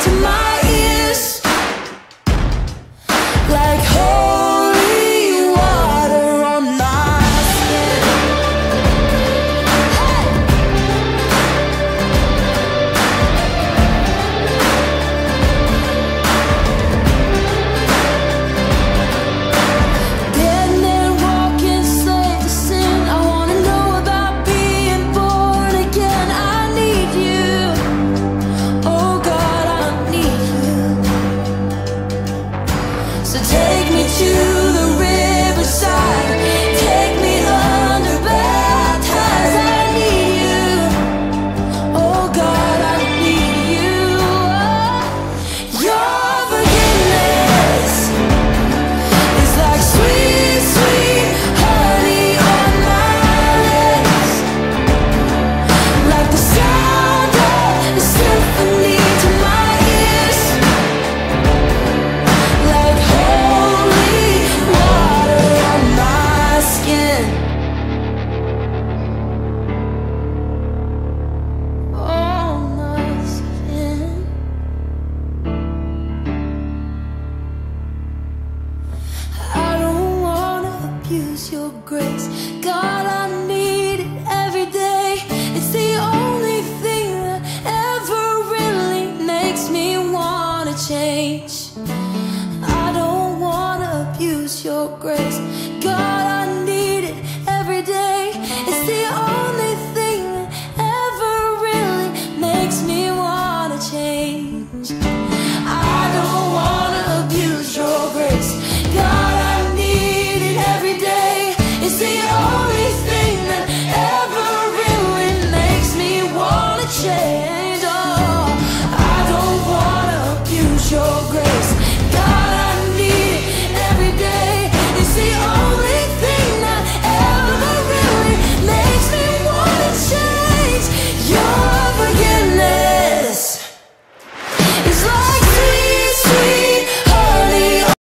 to my ears, like holy water on my skin. Dead men walking, slave to sin. I wanna know about being born again. I need you, oh God, I need you. So take me to the riverside, take me under, baptize. I need you, oh God, I need you. Your forgiveness is like sweet, sweet honey on my lips, like the sound of a symphony to my ears, like holy water on my skin. On my skin. I don't wanna abuse your grace, God, I need it every day. It's the only thing that ever really makes me wanna change. I don't wanna abuse your grace,